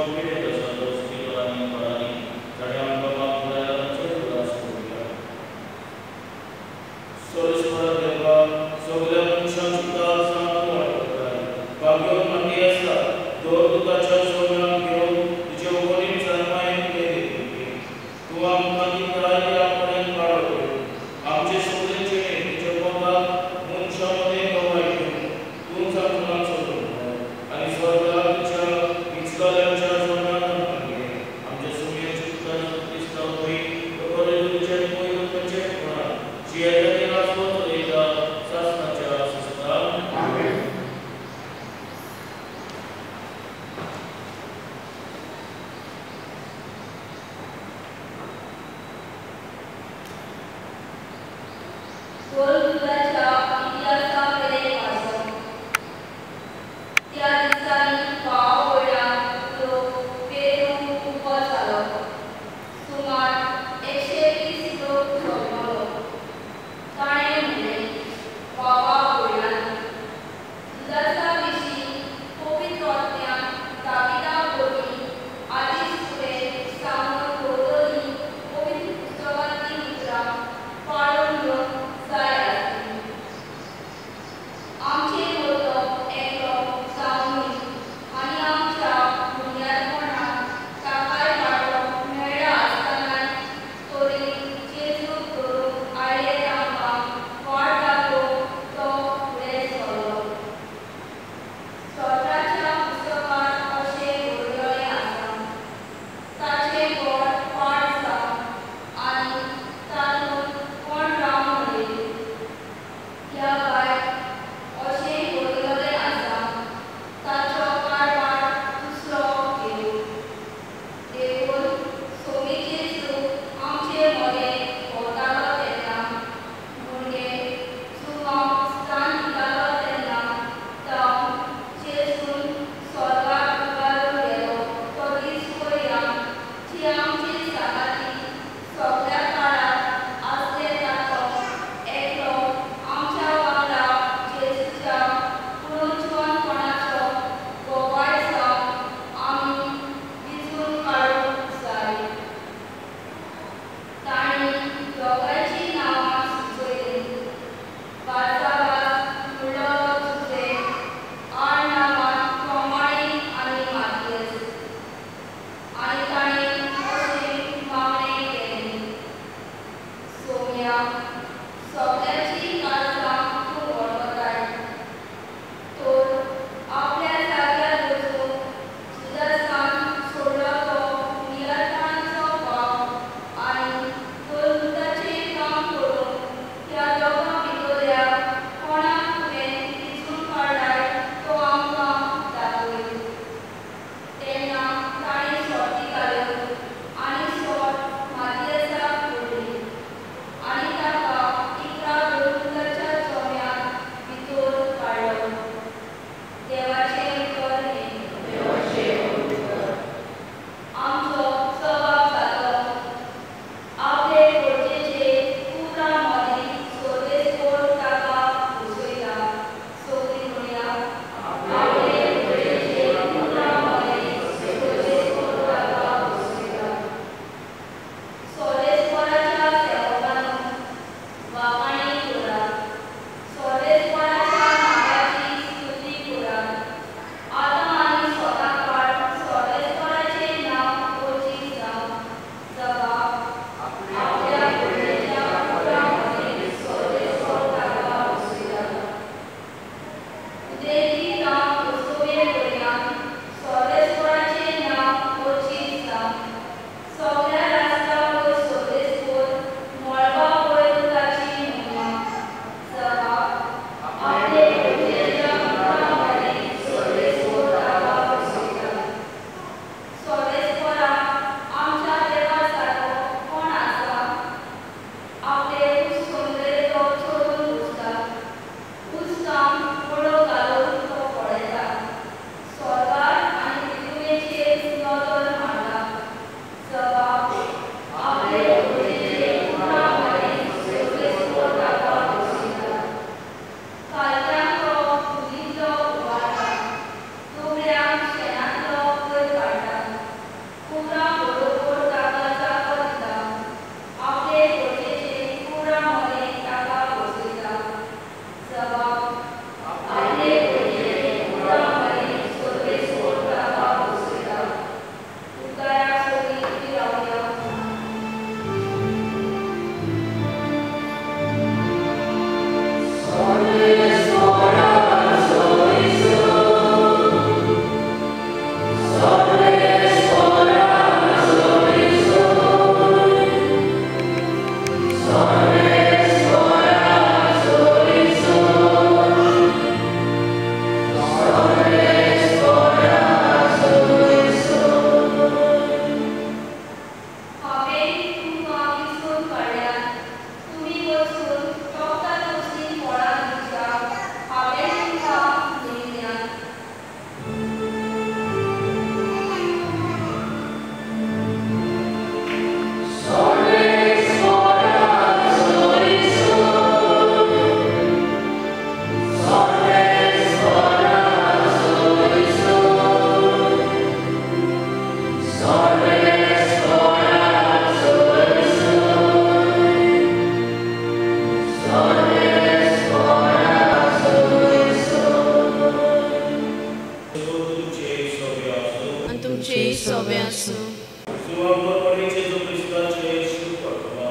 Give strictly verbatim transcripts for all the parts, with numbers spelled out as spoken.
आमचे मोदक एकलो जावन zdrowie Jezu. Słowo Ojcze Jezu Chrystusie, Sztuka,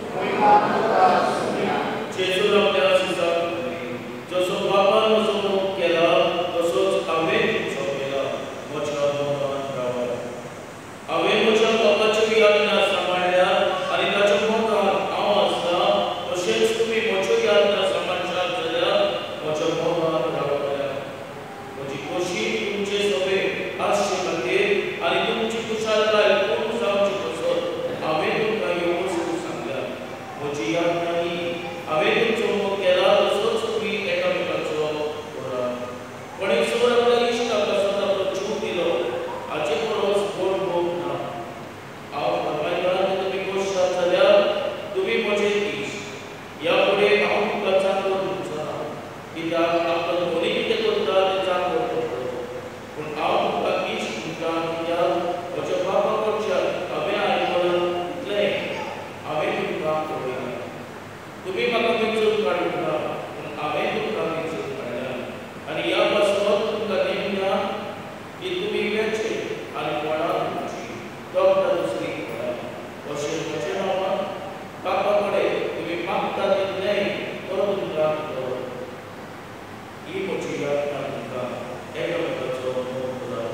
Jezu nam teraz zakupy, to są łapane osobą kiela, to są awy człowieka, mocha mocha prawa. Awy mocha popatrzyli jak nas samaria, ale dlaczego mocha awasta, to wszystko mi mocha jak nas samaria, mocha mocha prawa. Mochi koshi तुमचे सगळे आशे खातीर आनी तुमची कुशळटाय कोण जावची कसोत हांवें तुमकां येवून सांगल्या म्हजी याद नाही हांवें तुमचो मोग केला तसोच तुमी एकामेकाचो करात पण ईश्वर आपल्या इश्टाक असो आपलो जीव दिलो हाचे परस व्हड मोग ना हांव परमेश्वरान तुमी गोश्ट जाल्यार तुमी म्हजे इश्ट ह्या फुडें हांव तुमकां चांगलो दिवचो ना कित्याक आपलो कोणी कितें करता तें चांगलो करता पूण हांव तुमकां इश्ट दिता कित्याक म्हज्या बापा कडच्यान हांवें आयकलां इतलें हांवें तुमकां कळयलां तुमी म्हाका वेंचून काडूंक ना पूण हांवें तुमकां वेंचून काडल्या आनी ह्या पासत तुमकां नेमल्या की तुमी वेंचे आनी कोणाक दिवची दोगदा दुसरी कोणाक अशें म्हजें नांवान बापा कडेन तुमी मागता तितलें तो तुमकां करता ही म्हजी यातना तुमकां एकामेकाचो मोग करात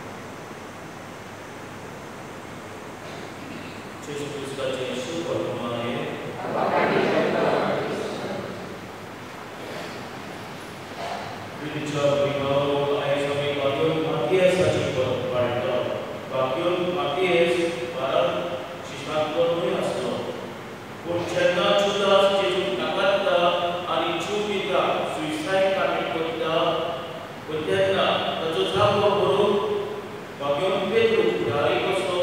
जेजू क्रिस्ताचें शुभ वर्तमान विधीच्या परिणाम आयज आमी बाकीन मातयेसाची परब पाळटा बाकीन मातयेस भारत शिश्नात्मकूय आसलो पूण जेन्ना जुदास जेजूक नाकारता आनी जीव दिता सुइसायड कमीट करता पूण तेन्ना ताचो जागो भरूंक बाकीन पेद्रू फुडारी कसो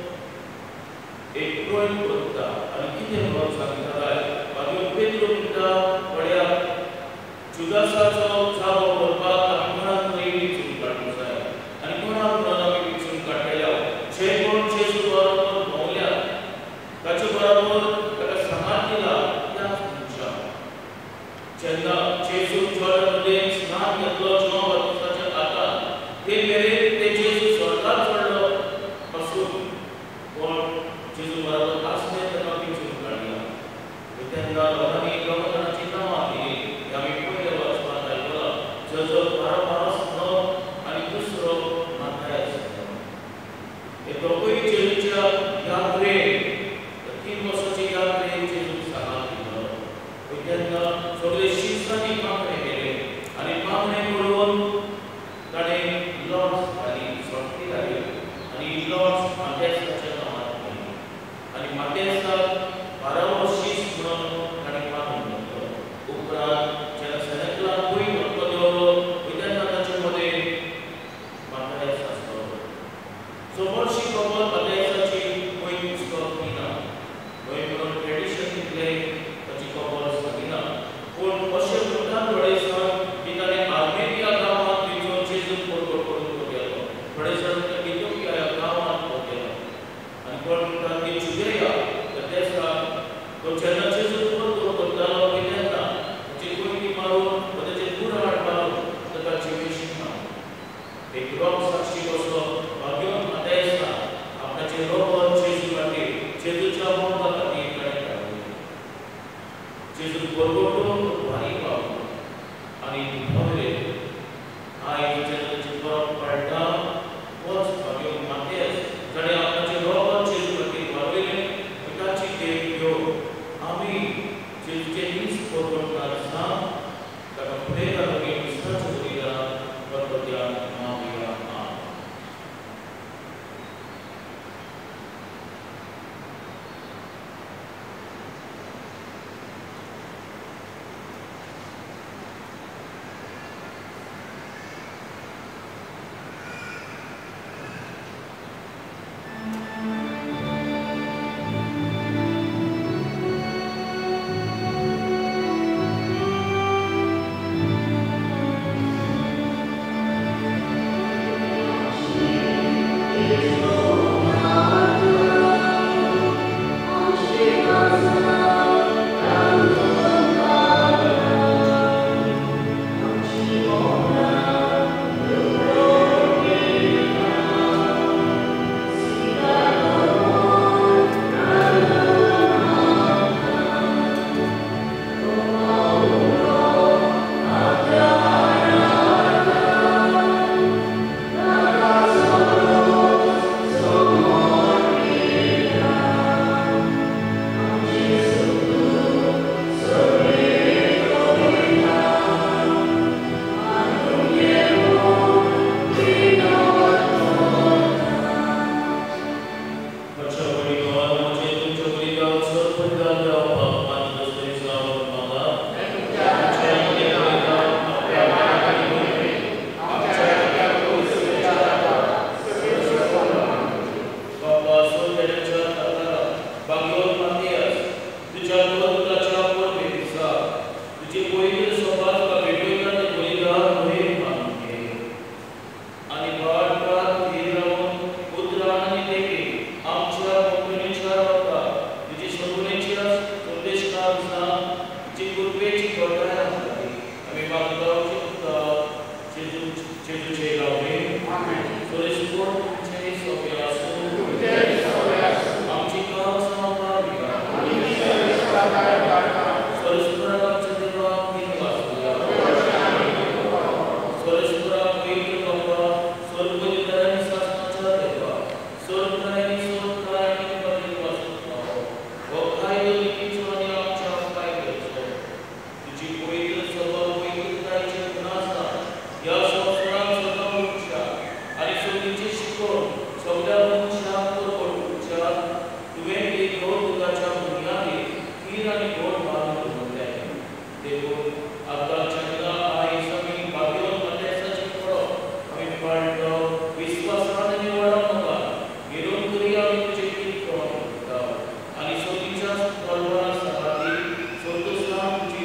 एक ड्रॉइंग करता आनी कितें म्हणून सांगता काय बाकीन पेद्रू म्हणटा पळयात जुदासाचो जागो भरपाक आमकां खंय वेंचून काडूंक जाय आनी कोणाक म्हणून आमी वेंचून काडलेल्या जे कोण जेजू बरोबर भोंवल्या ताचे बरोबर ताका सांगात दिला त्याच मनशा जेन्ना जेजू जॉर्डन नदयेन स्नान घेतलो जॉन बाप्तिस्ताच्या हातान ते मेरेन ते जेजू स्वर्गाक चडलो पासून कोण जेजू बरोबर आसले ताका वेंचून काडला तेन्ना लोकांनी लोकांची नांवां दिली आमी पयले वचपाक आयकलां जजो बाराबास न्हय आनी दुसरो माथायास हे दोगूय जेजूच्या यात्रेक तीन वर्सांचे यात्रेक जेजूक सांगात दिलो तेन्ना सगळे शिश्यांनी मागणें केलें आनी मागणें करून ताणें लॉर्ड्स घाली सोडटी घाली आनी लॉर्ड्स माथेसाच्या नांवान घाली आनी माथेसाक बारावो शिश म्हणून ताणें मागून घेतलो उपरांत जेन्ना सेनेकलान पयली वचपा देवलो तेन्ना ताचे मदें माथायास आसलो सो चडशी खबर माथायासाची पयली पुस्तक दिना गोंय म्हणून ट्रेडिशन दितलें ताची खबर सांगिना पूण अशें म्हणटा थोडे जाण की ताणें आर्मेनिया गांवांत वचून जेजूक परगट करून तो गेलो थोडे जाण इथिओपिया ह्या गांवांत तो गेलो आनी कोण म्हणटा की जुदेया त्या देशांत तो जेन्ना जेजूक परगट करतालो तेन्ना ताची कुयती मारून ताचे कुराड मारून ताका जिवेशीक ना एक रोग साक्षी कसो बागेवन माथायासा आपणाचे रोग जेजू खातीर जेजूच्या मोगा खातीर ताणें काडलें जेजूक परगट करून भारी पावलो आनी भोवले आयज जेन्ना ताची परब पाळटा होच बागेवन माथायास ताणें आपणाचे रोग जेजू खातीर वावयलें ताची देख घेवन आमी जेजूचे दीस परगट नासतना ताका फुडें घालून इश्टाच्या बलिदानांत परगट्याक मागुया 제주제 가오리 소리스포 제 소비아스 암치카 사마바비가 소리스포라 제대로 미가스야 소리스포라 베이크가 소르고지 다라니 사스나차데가 소르크라니 소르크라니 바리와스나 오카이도 이키초니 암차 파이게소 तुझी कोई सभा कोई करायची गुणासा या संस्कारांचा मुख्य आणि सोनीचे शिकवण सगळ्या मनुष्यांवर पडूच्या तुवे एक दोन दुधाच्या मुनियाने हीर आणि गोड मानून होते देखो आपला चंद्रा आहे समी भाग्यवान मध्यस्थाचे फळ आम्ही पाळतो विश्वासाने निवडा नका विरोध करी आम्ही तुझे कीर्तन करतो आणि सोनीच्या तलवारा सहाती सोतुस्लाम तुझी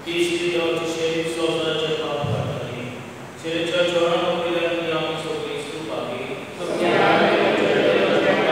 Jeśli oczywiście są rzeczy papłani, czyli rzeczy ono chwilę nie mamy sobie słupami, to nie mamy rzeczy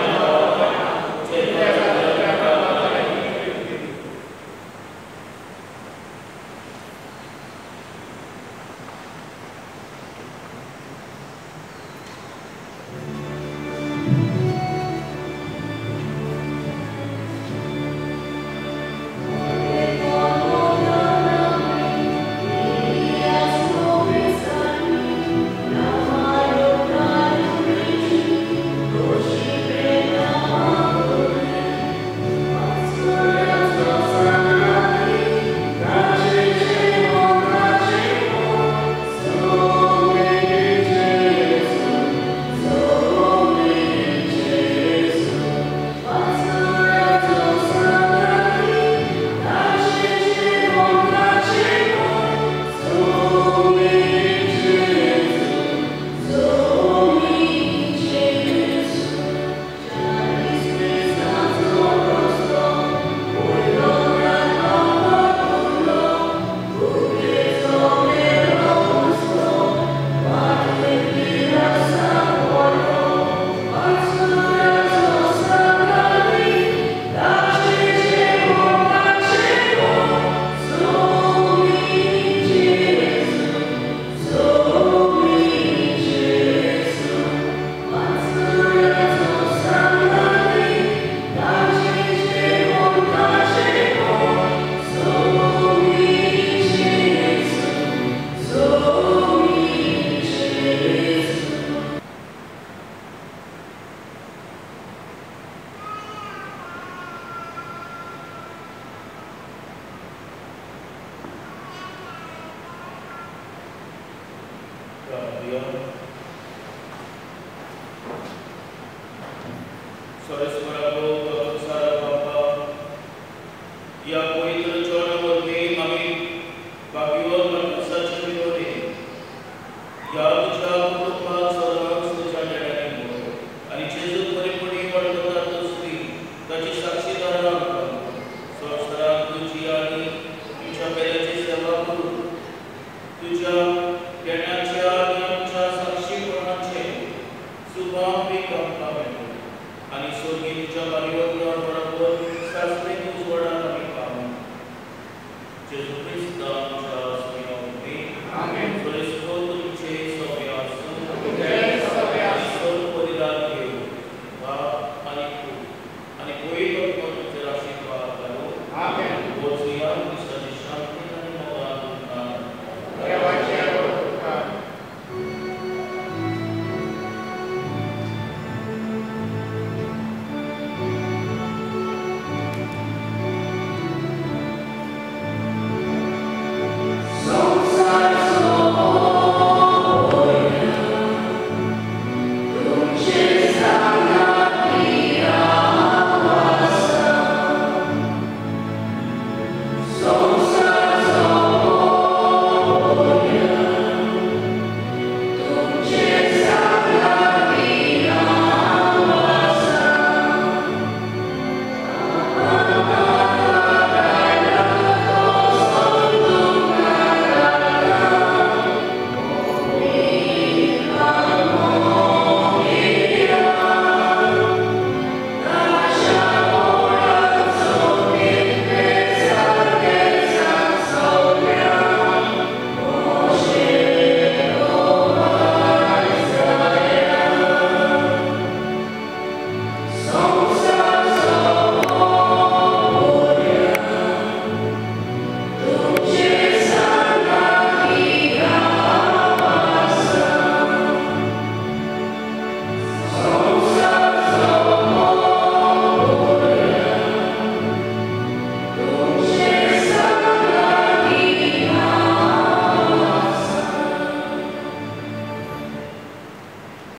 आणि सोनी तुझ्या परिवर्तनावर